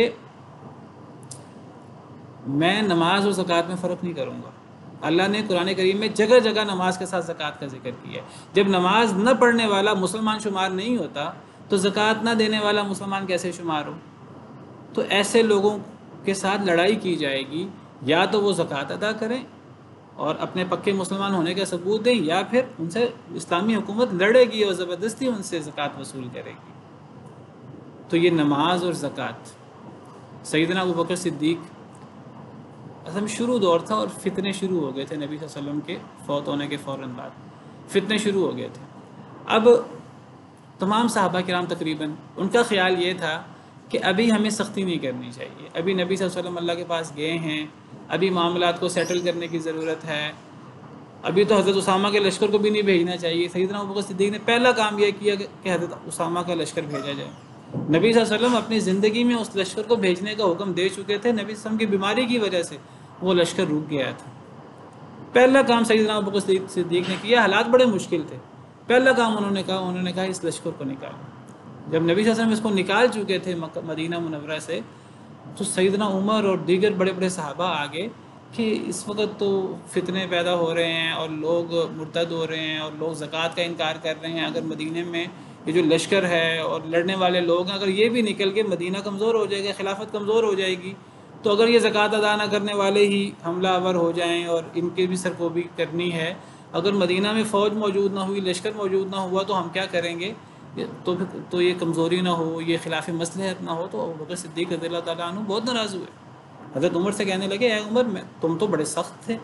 میں نماز اور زکوٰۃ میں فرق نہیں کروں گا۔ اللہ نے قرآن کریم میں جگہ جگہ نماز کے ساتھ زکوٰۃ کا ذکر کیا ہے۔ جب نماز نہ پڑھنے والا مسلمان شمار نہیں ہوتا تو زکوٰۃ نہ دینے والا مسلمان کیسے شمار ہو؟ تو ایسے لوگوں کے ساتھ لڑائی کی جائے گی، یا تو وہ زکوٰۃ ادا کریں اور اپنے پکے مسلمان ہونے کا ثبوت دیں، یا پھر ان سے اسلامی حکومت لڑے گی اور زبردستی ان سے زکوٰۃ وصول کرے گی۔ تو یہ نماز اور زکوٰۃ، سیدنا ابو بکر صدیق، اصل میں شروع دور تھا اور فتنے شروع ہو گئے تھے، نبی صلی اللہ علیہ وسلم کے فوت ہونے کے فوراً بعد فتنے شروع ہو گئے تھے۔ اب تمام صحابہ کرام تقریباً ان کا خیال یہ تھا کہ ابھی ہمیں سختی نہیں کرنی چاہیے، ابھی نبی صلی اللہ علیہ وسلم اللہ کے پاس گئے ہیں، ابھی معاملات کو سیٹل کرنے کی ضرورت ہے، ابھی تو حضرت اسامہ کے لشکر کو بھی نہیں بھیجنا چاہیے۔ سیدنا ابو بکر صدیق نے پہلا کام یہ کیا کہ حضرت اسامہ کا لشکر بھیجا جائے۔ نبی صلی اللہ علیہ وسلم اپنی زندگی میں اس لشکر کو بھیجنے کا حکم دے چکے تھے، نبی صلی اللہ علیہ وسلم کی بیماری کی وجہ سے وہ لشکر رک گیا تھا۔ پہلا کام سیدنا ابو بکر صدیق نے کیا، حالات بڑے مشکل تھے، پہلا کام انہوں نے کہا اس لشکر کو نکالو۔ جب نبی صلی اللہ علیہ وسلم اس کو نکال چکے تھے مدینہ منورہ سے، تو سیدنا عمر اور دیگر بڑے بڑے صحابہ آگے کہ اس وقت تو فتنے پیدا ہو رہے ہیں اور لوگ مرتد ہو رہے ہیں اور لوگ زکوٰۃ کا انکار کر رہے ہیں، اگر مدینہ میں یہ جو لشکر ہے اور لڑنے والے لوگ ہیں، اگر یہ بھی نکل کے مدینہ کمزور ہو جائے گا، خلافت کمزور ہو جائے گی، تو اگر یہ زکوٰۃ ادا نہ کرنے والے ہی حملہ آور ہو جائیں اور ان کی بھی سرکوبی کرنی ہے، اگر مدینہ میں فوج موجود نہ ہوئی، لشکر موجود نہ ہوا، تو ہم کیا کریں گے؟ تو یہ کمزوری نہ ہو، یہ خلاف مصلحت نہ ہو۔ تو ابو بکر صدیق رضی اللہ تعالیٰ عنہ بہت ناراض ہوئے، حضرت عمر سے کہنے لگے، اے عمر، تم تو بڑے سخت تھے،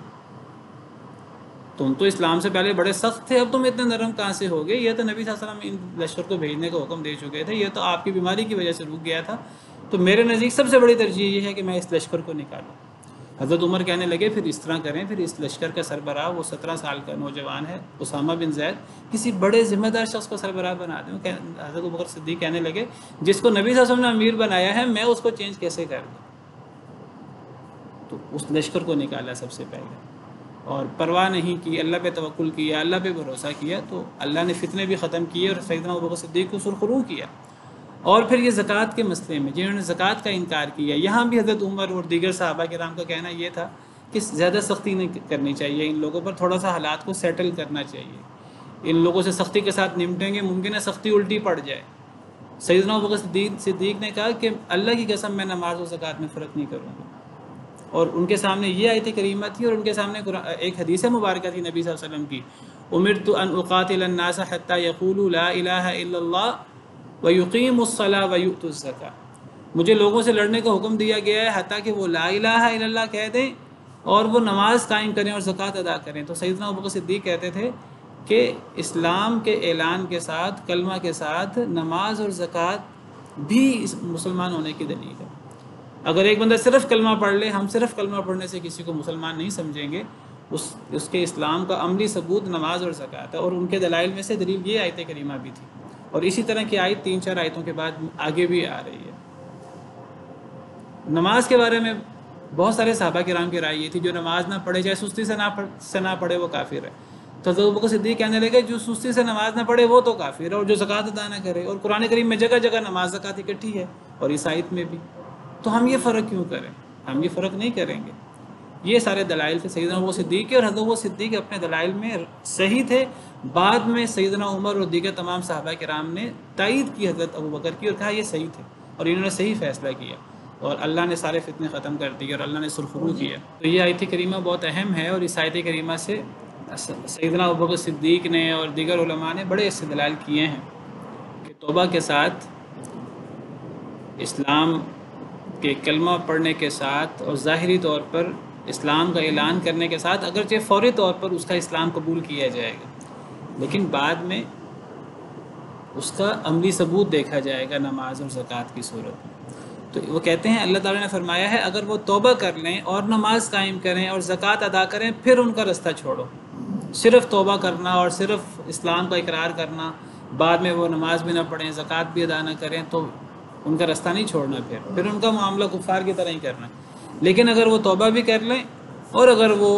تم تو اسلام سے پہلے بڑے سخت تھے، اب تم اتنے نرم کہاں سے ہو گئے؟ یہ تو نبی صلی اللہ علیہ وسلم ان لشکر کو بھیجنے کا حکم دے چکے تھے، یہ تو آپ کی بیماری کی وجہ سے رک گیا تھا، تو میرے نزدیک سب سے بڑی ترجیح یہ ہے کہ میں اس لشکر کو نکالوں۔ حضرت عمر کہنے لگے، پھر اس طرح کریں، پھر اس لشکر کا سربراہ وہ 17 سال کا نوجوان ہے اسامہ بن زید، کسی بڑے ذمہ دار شخص کو سربراہ بنا دیں۔ حضرت ابوبکر صدیق کہنے لگے، جس کو نبی صلی اللہ علیہ وسلم نے امیر بنایا ہے، میں اس کو چینج کیسے کر دوں؟ تو اس لشکر کو نکالا سب سے پہلے، اور پرواہ نہیں کی، اللہ پہ توکل کیا، اللہ پہ بھروسہ کیا، تو اللہ نے فتنے بھی ختم کیے اور سیدنا ابوبکر صدیق کو سرخرو کیا۔ اور پھر یہ زکوٰۃ کے مسئلے میں جنہوں نے زکوٰۃ کا انکار کیا، یہاں بھی حضرت عمر اور دیگر صحابہ کرام کا کہنا یہ تھا کہ زیادہ سختی نہیں کرنی چاہیے، ان لوگوں پر تھوڑا سا حالات کو سیٹل کرنا چاہیے، ان لوگوں سے سختی کے ساتھ نمٹیں گے، ممکن ہے سختی الٹی پڑ جائے۔ سیدنا ابوبکر صدیق نے کہا کہ اللہ کی قسم میں نماز و زکوٰۃ میں فرق نہیں کروں گا، اور ان کے سامنے یہ آیت کریمہ تھی، اور ان کے سامنے ایک حدیث مبارکہ تھی نبی صلی اللہ علیہ وسلم کی، امرت ان اقاتل الناس حتى يقولوا لا الہ الا اللہ وَيُقِيمُ الصَّلَاةَ وَيُؤْتُ الزَّكَاةَ، مجھے لوگوں سے لڑنے کا حکم دیا گیا ہے حتیٰ کہ وہ لا الہ الا اللہ کہہ دیں اور وہ نماز قائم کریں اور زکوٰۃ ادا کریں۔ تو سیدنا ابوبکر صدیق کہتے تھے کہ اسلام کے اعلان کے ساتھ، کلمہ کے ساتھ، نماز اور زکوٰۃ بھی مسلمان ہونے کی دلیل ہے۔ اگر ایک بندہ صرف کلمہ پڑھ لے، ہم صرف کلمہ پڑھنے سے کسی کو مسلمان نہیں سمجھیں گے، اس کے اسلام کا عملی ثبوت نماز اور زکوٰۃ ہے، اور ان کے دلائل میں سے دلیل یہ آیت کریمہ بھی تھی، اور اسی طرح کی آیت 3-4 آیتوں کے بعد آگے بھی آ رہی ہے۔ نماز کے بارے میں بہت سارے صحابہ کرام کی رائے یہ تھی، جو نماز نہ پڑھے، چاہے سستی سے نہ پڑھے، وہ کافر ہے۔ تو حضرت ابوبکر صدیق کہنے لگے، جو سستی سے نماز نہ پڑھے وہ تو کافر ہے، اور جو زکوٰۃ ادا نہ کرے، اور قرآن کریم میں جگہ جگہ نماز زکوٰۃ اکٹھی ہے، اور اس آیت میں بھی، تو ہم یہ فرق کیوں کریں؟ ہم یہ فرق نہیں کریں گے۔ یہ سارے دلائل تھے سیدنا ابوبکر صدیق کے، اور حضرت ابوبکر صدیق اپنے دلائل میں صحیح تھے۔ بعد میں سیدنا عمر اور دیگر تمام صحابہ کرام نے تائید کی حضرت ابوبکر کی، اور کہا یہ صحیح تھے اور انہوں نے صحیح فیصلہ کیا، اور اللہ نے سارے فتنے ختم کر دیے اور اللہ نے سرخرو کیا۔ تو یہ آیت کریمہ بہت اہم ہے، اور اس آیت کریمہ سے سیدنا ابوبکر صدیق نے اور دیگر علماء نے بڑے استدلال کیے ہیں کہ توبہ کے ساتھ، اسلام کے کلمہ پڑھنے کے ساتھ، اور ظاہری طور پر اسلام کا اعلان کرنے کے ساتھ، اگرچہ فوری طور پر اس کا اسلام قبول کیا جائے گا، لیکن بعد میں اس کا عملی ثبوت دیکھا جائے گا نماز اور زکوٰۃ کی صورت میں۔ تو وہ کہتے ہیں اللہ تعالیٰ نے فرمایا ہے اگر وہ توبہ کر لیں اور نماز قائم کریں اور زکوٰۃ ادا کریں پھر ان کا رستہ چھوڑو. صرف توبہ کرنا اور صرف اسلام کا اقرار کرنا، بعد میں وہ نماز بھی نہ پڑھیں، زکوٰۃ بھی ادا نہ کریں، تو ان کا رستہ نہیں چھوڑنا، پھر ان کا معاملہ کفار کی طرح ہی کرنا. لیکن اگر وہ توبہ بھی کر لیں اور اگر وہ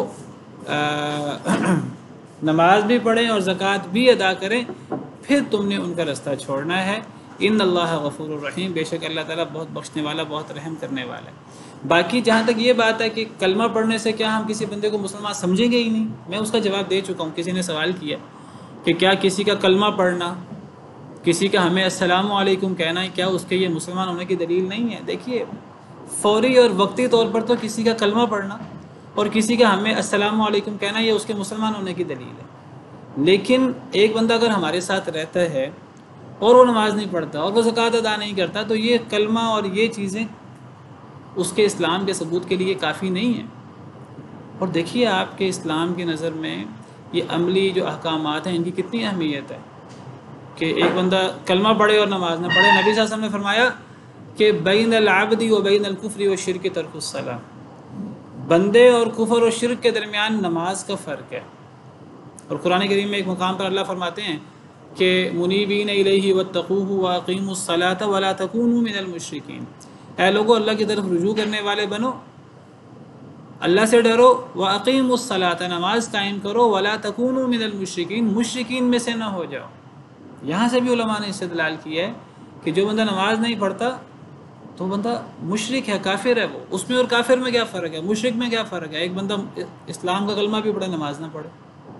نماز بھی پڑھیں اور زکوٰۃ بھی ادا کریں پھر تم نے ان کا رستہ چھوڑنا ہے. ان اللہ غفور الرحیم، بے شک اللہ تعالیٰ بہت بخشنے والا، بہت رحم کرنے والا ہے. باقی جہاں تک یہ بات ہے کہ کلمہ پڑھنے سے کیا ہم کسی بندے کو مسلمان سمجھیں گے ہی نہیں، میں اس کا جواب دے چکا ہوں. کسی نے سوال کیا کہ کیا کسی کا کلمہ پڑھنا، کسی کا ہمیں السلام علیکم کہنا ہے، کیا اس کے یہ مسلمان ہونے کی دلیل نہیں ہے؟ دیکھیے، فوری اور وقتی طور پر تو کسی کا کلمہ پڑھنا اور کسی کا ہمیں السلام علیکم کہنا یہ اس کے مسلمان ہونے کی دلیل ہے. لیکن ایک بندہ اگر ہمارے ساتھ رہتا ہے اور وہ نماز نہیں پڑھتا اور وہ زکوٰۃ ادا نہیں کرتا تو یہ کلمہ اور یہ چیزیں اس کے اسلام کے ثبوت کے لیے کافی نہیں ہیں. اور دیکھیے آپ کے اسلام کی نظر میں یہ عملی جو احکامات ہیں ان کی کتنی اہمیت ہے کہ ایک بندہ کلمہ پڑھے اور نماز نہ پڑھے. نبی صلی اللہ علیہ وسلم نے فرمایا کہ بین العبد و بین الکفر و شرک ترک الصلاۃ، بندے اور کفر و شرک کے درمیان نماز کا فرق ہے. اور قرآن کریم میں ایک مقام پر اللہ فرماتے ہیں کہ منیبین الیہ واتقوہ واقیموا الصلاۃ ولا تکونوا من المشرکین، اے لوگو اللہ کی طرف رجوع کرنے والے بنو، اللہ سے ڈرو، واقیموا الصلاۃ نماز قائم کرو، ولا تکونوا من المشرکین مشرکین میں سے نہ ہو جاؤ. یہاں سے بھی علماء نے استدلال کیا ہے کہ جو بندہ نماز نہیں پڑھتا تو بندہ مشرک ہے، کافر ہے. وہ اس میں اور کافر میں کیا فرق ہے، مشرک میں کیا فرق ہے؟ ایک بندہ اسلام کا کلمہ بھی پڑھے نماز نہ پڑھے.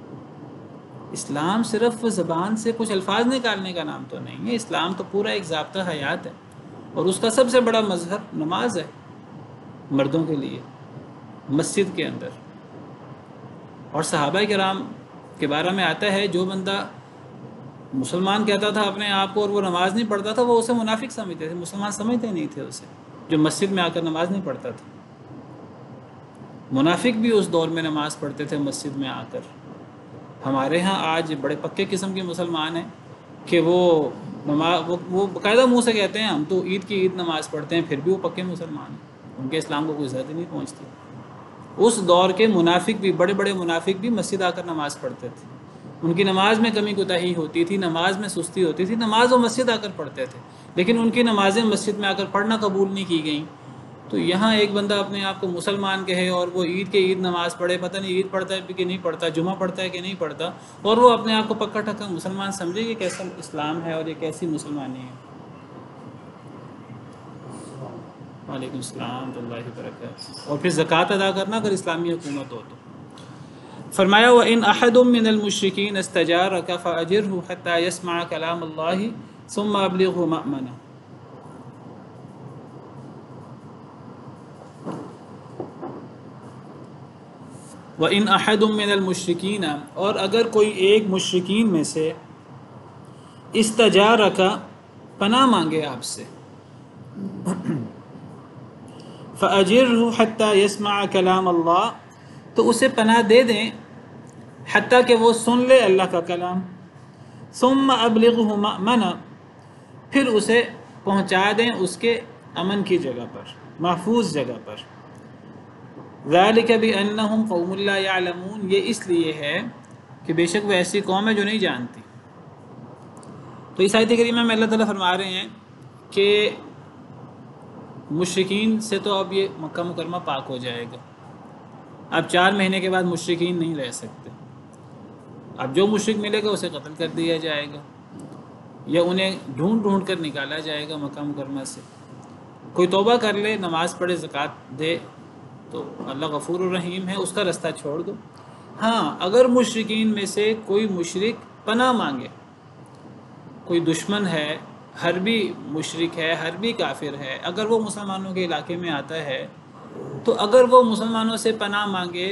اسلام صرف زبان سے کچھ الفاظ نکالنے کا نام تو نہیں ہے، اسلام تو پورا ایک ضابطہ حیات ہے اور اس کا سب سے بڑا مظہر نماز ہے مردوں کے لیے مسجد کے اندر. اور صحابہ کرام کے بارے میں آتا ہے جو بندہ مسلمان کہتا تھا اپنے آپ کو اور وہ نماز نہیں پڑھتا تھا وہ اسے منافق سمجھتے تھے، مسلمان سمجھتے نہیں تھے اسے جو مسجد میں آ کر نماز نہیں پڑھتا تھا. منافق بھی اس دور میں نماز پڑھتے تھے مسجد میں آ کر. ہمارے ہاں آج بڑے پکے قسم کے مسلمان ہیں کہ وہ باقاعدہ منہ سے کہتے ہیں ہم تو عید کی عید نماز پڑھتے ہیں، پھر بھی وہ پکے مسلمان ہیں، ان کے اسلام کو کوئی زیادہ نہیں پہنچتی. اس دور کے منافق بھی، بڑے بڑے منافق بھی مسجد آ کر نماز پڑھتے تھے. ان کی نماز میں کمی کوتاہی ہوتی تھی، نماز میں سستی ہوتی تھی، نماز وہ مسجد آ کر پڑھتے تھے، لیکن ان کی نمازیں مسجد میں آ کر پڑھنا قبول نہیں کی گئیں. تو یہاں ایک بندہ اپنے آپ کو مسلمان کہے اور وہ عید کے عید نماز پڑھے، پتہ نہیں عید پڑھتا ہے کہ نہیں پڑھتا، جمعہ پڑھتا ہے کہ نہیں پڑھتا، اور وہ اپنے آپ کو پکا ٹھکا مسلمان سمجھے، یہ کیسا اسلام ہے اور یہ کیسی مسلمانی ہے؟ وعلیکم السلام ورحمۃ اللہ وبرکاتہ. اور پھر زکوٰۃ ادا کرنا اگر اسلامی حکومت ہو تو. فرمایا وَإِنْ أَحَدٌ مِّنَ الْمُشْرِكِينَ اسْتَجَارَكَ فَأَجِرْهُ حَتَّى يَسْمَعَ كَلَامَ اللَّهِ ثُمَّ أَبْلِغْهُ مَأْمَنَهُ. وَإِنْ أَحَدٌ مِّنَ الْمُشْرِكِينَ، اور اگر کوئی ایک مشرکین میں سے استجارك پناہ مانگے آپ سے، فَأَجِرْهُ حَتَّى يَسْمَعَ كَلَامَ اللَّهِ، تو اسے پناہ دے دیں حتیٰ کہ وہ سن لے اللہ کا کلام. ثُمَّ أَبْلِغْهُ مَأْمَنَهُ، پھر اسے پہنچا دیں اس کے امن کی جگہ پر، محفوظ جگہ پر. ذَلِكَ بِأَنَّهُمْ قَوْمٌ لَا يَعْلَمُونَ، یہ اس لیے ہے کہ بے شک وہ ایسی قوم ہے جو نہیں جانتی. تو اس آیت کریمہ میں اللہ تعالیٰ فرما رہے ہیں کہ مشرکین سے تو اب یہ مکہ مکرمہ پاک ہو جائے گا، اب 4 مہینے کے بعد مشرکین نہیں رہ سکتے. اب جو مشرک ملے گا اسے قتل کر دیا جائے گا یا انہیں ڈھونڈ ڈھونڈ کر نکالا جائے گا مکہ مکرمہ سے. کوئی توبہ کر لے، نماز پڑھے، زکوٰۃ دے تو اللہ غفور الرحیم ہے، اس کا رستہ چھوڑ دو. ہاں اگر مشرکین میں سے کوئی مشرک پناہ مانگے، کوئی دشمن ہے، حربی مشرک ہے، حربی کافر ہے، اگر وہ مسلمانوں کے علاقے میں آتا ہے تو اگر وہ مسلمانوں سے پناہ مانگے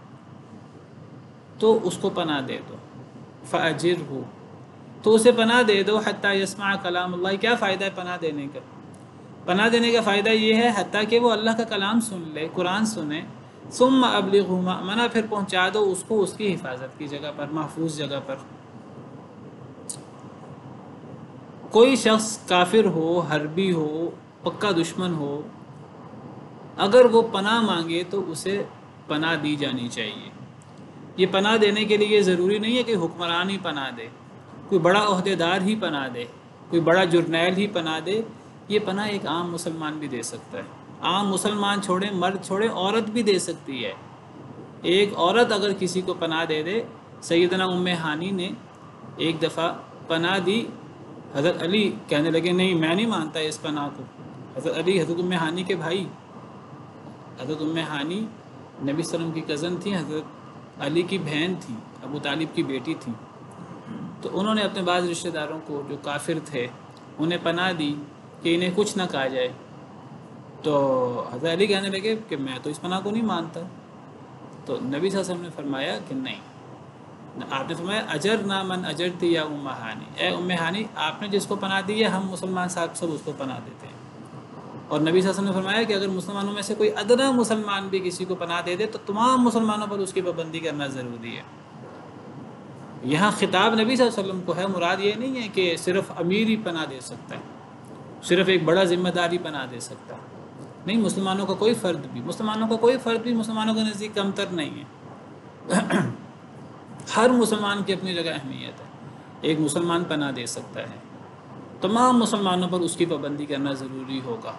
تو اس کو پناہ دے دو. فَأَجِرْهُ، تو اسے پناہ دے دو. حتیٰ یسمع کلام اللہ، کیا فائدہ ہے پناہ دینے کا؟ پناہ دینے کا فائدہ یہ ہے حتیٰ کہ وہ اللہ کا کلام سن لے، قرآن سنے. ثُمَّ أَبْلِغْهُ مَأْمَنَهُ، پھر پہنچا دو اس کو اس کی حفاظت کی جگہ پر، محفوظ جگہ پر. کوئی شخص کافر ہو، حربی ہو، پکا دشمن ہو، اگر وہ پناہ مانگے تو اسے پناہ دی جانی چاہیے۔ یہ پناہ دینے کے لیے ضروری نہیں ہے کہ حکمران ہی پناہ دے، کوئی بڑا عہدیدار ہی پناہ دے، کوئی بڑا جرنیل ہی پناہ دے، یہ پناہ ایک عام مسلمان بھی دے سکتا ہے۔ عام مسلمان چھوڑیں، مرد چھوڑیں، عورت بھی دے سکتی ہے۔ ایک عورت اگر کسی کو پناہ دے دے، سیدنا ام ہانی نے ایک دفعہ پناہ دی، حضرت علی کہنے لگے نہیں میں نہیں مانتا اس پناہ کو۔ حضرت علی، حضرت ام ہانی کے بھائی، حضرت ام ہانی نبی صلی اللہ علیہ وسلم کی کزن تھی، حضرت علی کی بہن تھی، ابو طالب کی بیٹی تھی، تو انہوں نے اپنے بعض رشتہ داروں کو جو کافر تھے انہیں پناہ دی کہ انہیں کچھ نہ کہا جائے، تو حضرت علی کہنے لگے کہ میں تو اس پناہ کو نہیں مانتا، تو نبی صلی اللہ علیہ وسلم نے فرمایا کہ نہیں، آپ نے فرمایا اجر نہ من اجرتی یا ام ہانی، اے ام ہانی آپ نے جس کو پناہ دی ہے ہم مسلمان صاحب سب اس کو پناہ دیتے ہیں۔ اور نبی صلی اللہ علیہ وسلم نے فرمایا کہ اگر مسلمانوں میں سے کوئی ادنا مسلمان بھی کسی کو پناہ دے دے تو تمام مسلمانوں پر اس کی پابندی کرنا ضروری ہے۔ یہاں خطاب نبی صلی اللہ علیہ وسلم کو ہے، مراد یہ نہیں ہے کہ صرف امیر ہی پناہ دے سکتا ہے، صرف ایک بڑا ذمہ دار ہی پناہ دے سکتا ہے، نہیں، مسلمانوں کا کوئی فرد بھی مسلمانوں کے نزدیک کمتر نہیں ہے۔ ہر مسلمان کی اپنی جگہ اہمیت ہے، ایک مسلمان پناہ دے سکتا ہے، تمام مسلمانوں پر اس کی پابندی کرنا ضروری ہوگا۔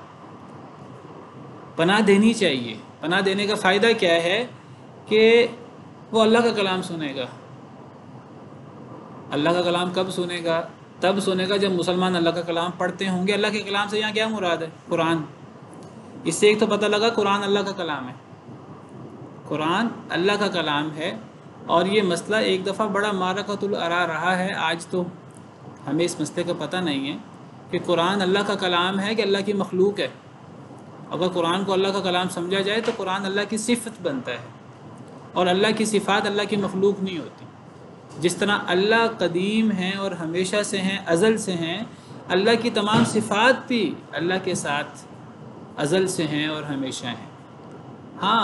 پناہ دینی چاہیے۔ پناہ دینے کا فائدہ کیا ہے کہ وہ اللہ کا کلام سنے گا۔ اللہ کا کلام کب سنے گا؟ تب سنے گا جب مسلمان اللہ کا کلام پڑھتے ہوں گے۔ اللہ کے کلام سے یہاں کیا مراد ہے؟ قرآن۔ اس سے ایک تو پتہ لگا قرآن اللہ کا کلام ہے، قرآن اللہ کا کلام ہے، اور یہ مسئلہ ایک دفعہ بڑا معرکۃ الارا رہا ہے، آج تو ہمیں اس مسئلے کا پتہ نہیں ہے کہ قرآن اللہ کا کلام ہے کہ اللہ کی مخلوق ہے۔ اگر قرآن کو اللہ کا کلام سمجھا جائے تو قرآن اللہ کی صفت بنتا ہے، اور اللہ کی صفات اللہ کی مخلوق نہیں ہوتی۔ جس طرح اللہ قدیم ہیں اور ہمیشہ سے ہیں، ازل سے ہیں، اللہ کی تمام صفات بھی اللہ کے ساتھ ازل سے ہیں اور ہمیشہ ہیں۔ ہاں،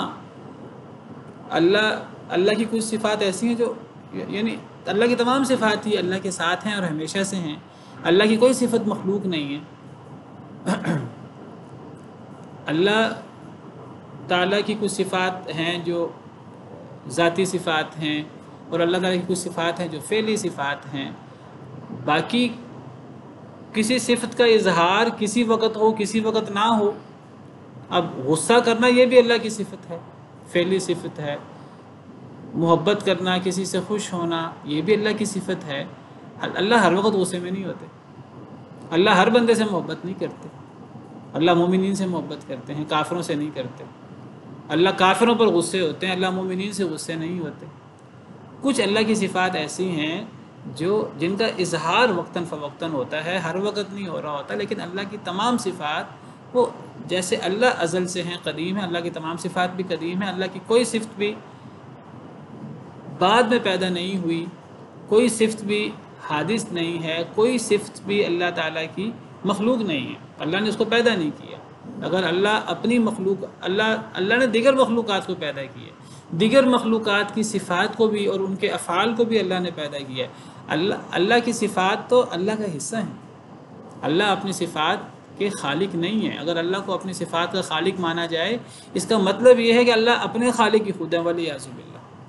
اللہ کی کچھ صفات ایسی ہیں جو یعنی اللہ کی تمام صفات ہی اللہ کے ساتھ ہیں اور ہمیشہ سے ہیں، اللہ کی کوئی صفت مخلوق نہیں ہے۔ اللہ تعالیٰ کی کچھ صفات ہیں جو ذاتی صفات ہیں، اور اللہ تعالیٰ کی کچھ صفات ہیں جو فعلی صفات ہیں۔ باقی کسی صفت کا اظہار کسی وقت ہو کسی وقت نہ ہو، اب غصہ کرنا یہ بھی اللہ کی صفت ہے، فعلی صفت ہے۔ محبت کرنا، کسی سے خوش ہونا، یہ بھی اللہ کی صفت ہے۔ اللہ ہر وقت غصے میں نہیں ہوتے، اللہ ہر بندے سے محبت نہیں کرتے۔ اللہ مومنین سے محبت کرتے ہیں، کافروں سے نہیں کرتے۔ اللہ کافروں پر غصے ہوتے ہیں، اللہ مومنین سے غصے نہیں ہوتے۔ کچھ اللہ کی صفات ایسی ہیں جن کا اظہار وقتاً فوقتاً ہوتا ہے، ہر وقت نہیں ہو رہا ہوتا، لیکن اللہ کی تمام صفات وہ جیسے اللہ ازل سے ہیں، قدیم ہیں، اللہ کی تمام صفات بھی قدیم ہیں۔ اللہ کی کوئی صفت بھی بعد میں پیدا نہیں ہوئی، کوئی صفت بھی حادث نہیں ہے، کوئی صفت بھی اللہ تعالیٰ کی مخلوق نہیں ہے، اللہ نے اس کو پیدا نہیں کیا۔ اگر اللہ اپنی مخلوق اللہ نے دیگر مخلوقات کو پیدا کیا، دیگر مخلوقات کی صفات کو بھی اور ان کے افعال کو بھی اللہ نے پیدا کیا ہے۔ اللہ کی صفات تو اللہ کا حصہ ہیں، اللہ اپنی صفات کے خالق نہیں ہے۔ اگر اللہ کو اپنی صفات کا خالق مانا جائے، اس کا مطلب یہ ہے کہ اللہ اپنے خالق ہی خود ہے، ولیعاذ باللہ۔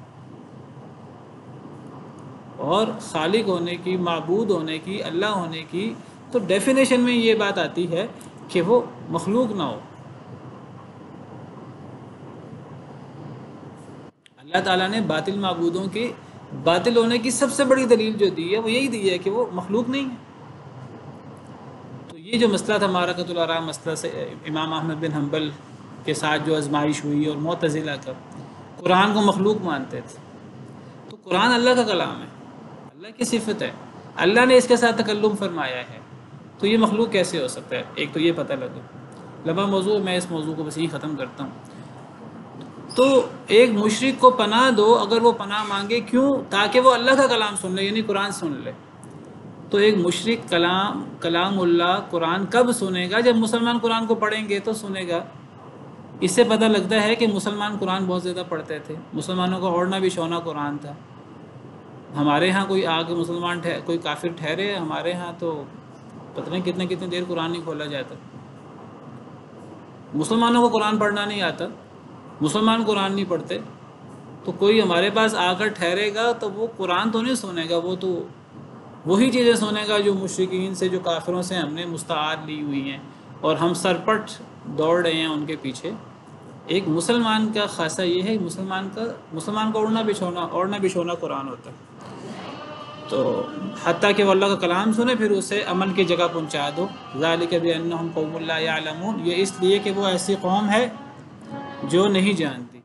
اور خالق ہونے کی، معبود ہونے کی، اللہ ہونے کی تو ڈیفینیشن میں یہ بات آتی ہے کہ وہ مخلوق نہ ہو۔ اللہ تعالیٰ نے باطل معبودوں کے باطل ہونے کی سب سے بڑی دلیل جو دی ہے وہ یہی دی ہے کہ وہ مخلوق نہیں ہے۔ تو یہ جو مسئلہ تھا معرکۃ الارا مسئلہ سے امام احمد بن حنبل کے ساتھ جو آزمائش ہوئی، اور معتزلہ کا قرآن کو مخلوق مانتے تھے، تو قرآن اللہ کا کلام ہے، اللہ کی صفت ہے، اللہ نے اس کے ساتھ تکلم فرمایا ہے، تو یہ مخلوق کیسے ہو سکتا ہے؟ ایک تو یہ پتہ لگے۔ لمبا موضوع، میں اس موضوع کو بس یہی ختم کرتا ہوں۔ تو ایک مشرک کو پناہ دو، اگر وہ پناہ مانگے، کیوں؟ تاکہ وہ اللہ کا کلام سن لے، یعنی قرآن سن لے۔ تو ایک مشرک کلام اللہ قرآن کب سنے گا؟ جب مسلمان قرآن کو پڑھیں گے تو سنے گا۔ اس سے پتہ لگتا ہے کہ مسلمان قرآن بہت زیادہ پڑھتے تھے، مسلمانوں کا اوڑھنا بچھونا قرآن تھا۔ ہمارے ہاں کوئی آگے مسلمان کوئی کافر ٹھہرے، ہمارے ہاں تو پتہ نہیں کتنے دیر قرآن نہیں کھولا جاتا۔ مسلمانوں کو قرآن پڑھنا نہیں آتا، مسلمان قرآن نہیں پڑھتے، تو کوئی ہمارے پاس آ کر ٹھہرے گا تو وہ قرآن تو نہیں سنے گا، وہ تو وہی چیزیں سنے گا جو مشرکین سے، جو کافروں سے ہم نے مستعار لی ہوئی ہیں، اور ہم سرپٹ دوڑ رہے ہیں ان کے پیچھے۔ ایک مسلمان کا خاصہ یہ ہے، مسلمان کا اوڑھنا بچھونا قرآن ہوتا ہے۔ تو حتیٰ کہ وہ اللہ کا کلام سنے پھر اسے عمل کی جگہ پہنچا دو۔ ذالک بانہم قوم لا یعلمون، یہ اس لیے کہ وہ ایسی قوم ہے جو نہیں جانتی۔